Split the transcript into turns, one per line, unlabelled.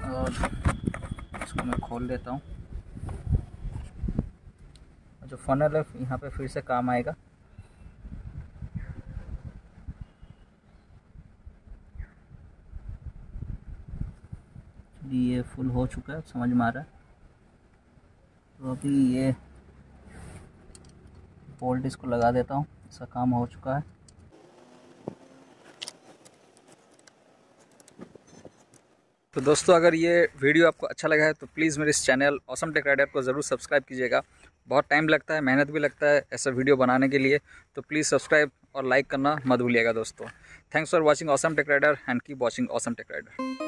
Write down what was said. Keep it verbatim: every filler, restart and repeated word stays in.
और इसको मैं खोल देता हूँ। जो फनल है यहाँ पे फिर से काम आएगा। ये फुल हो चुका है, समझ में आ रहा है। तो अभी ये बोल्ट इसको लगा देता हूँ, इसका काम हो चुका है। तो दोस्तों, अगर ये वीडियो आपको अच्छा लगा है तो प्लीज़ मेरे इस चैनल ऑसम टेक राइडर को ज़रूर सब्सक्राइब कीजिएगा। बहुत टाइम लगता है, मेहनत भी लगता है ऐसा वीडियो बनाने के लिए, तो प्लीज़ सब्सक्राइब और लाइक करना मत भूलिएगा दोस्तों। Thanks for watching Awesome Tech Rider and keep watching Awesome Tech rider.